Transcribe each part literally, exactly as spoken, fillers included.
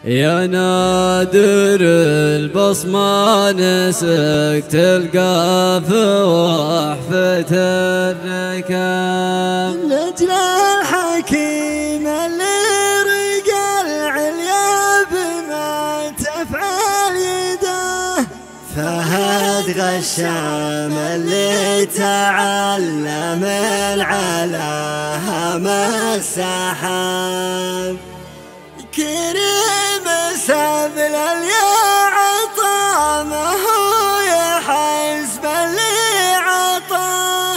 يا نادر البصمة نسك تلقى في وحفة الركاب، لجل الحكيم اللي رقى العليا بما تفعل يده، فهد غشام اللي تعلم العلاها ما السحاب، كريم سبل اليا عطا ما هو يحسب اللي عطاه،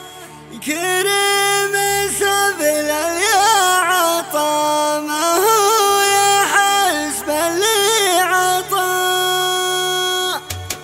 كريم سبل اليا عطا ما هو يحسب اللي عطاه.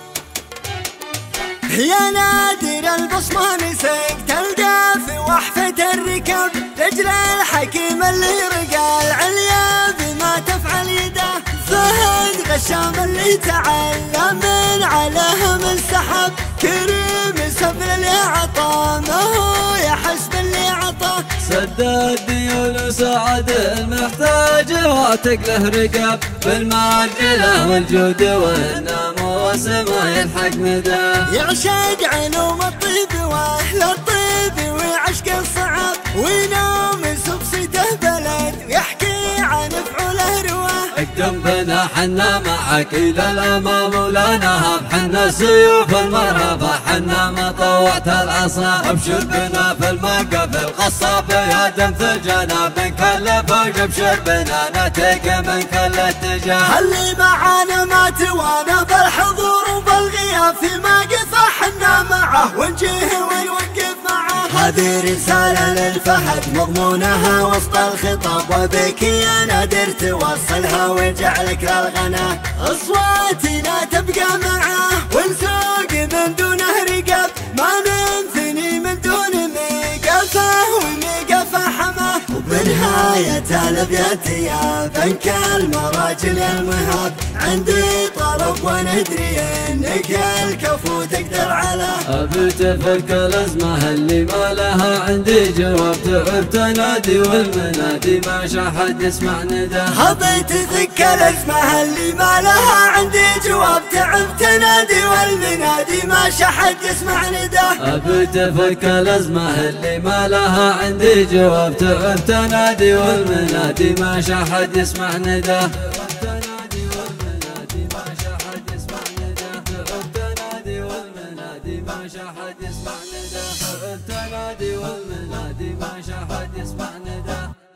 يا نادر البصمة نسك تلقى في وحفة الركاب، رجل الحكيم اللي رقى العليا بما تفعل يده، فهد غشام اللي تعلم من عليها من سحب، كريم سبل اللي عطا ما هو يحسب اللي عطاه، سد الديون وسعد المحتاج واتق له رقاب، بالمعجلة والجود والناموس ما يلحق مداه، يعشق علوم الطيب واهل الطيب ويعشق الصعب، وينام سبسته بلد ويحكي عن فعوله رواه، اقدم بنا حنا معك الى الامام ولا نهب، حنا سيوف المرهبة حنا ما طوعت العصا، ابشر بنا في الموقف القصاب يا دم في الجناب، من كل فوق ابشر بنا نتيك من كل اتجاه، اللي معانا ما توانا بالحضور وبالغياب، في موقفه حنا معه ونجيه ونوقف معه، هذه رسالة للفهد مضمونها وسط الخطاب، وبك يا نادر توصلها وجعلك للغنى، اصواتنا تبقى معه ونسوق من دونه رقاب، ما ننثني من دون ميقفه وميقفه حماه، وبنهاية الابيات يا بنك المراجل المهاب، عندي طلب وندري انك الكفو تقدر عليه، ابي تفك الازمة اللي ما لها عندي جواب، تعب تنادي والمنادي ما شحد يسمع نداه، ابي تفك الازمة اللي ما لها عندي جواب، تعب تنادي والمنادي ما شحد يسمع نداه، ابي تفك الازمة اللي ما لها عندي جواب، تعب تنادي والمنادي ما شحد يسمع نداه، ما شاحد يسمع نداه، التنادي والمنادي ما شاحد يسمع نداه.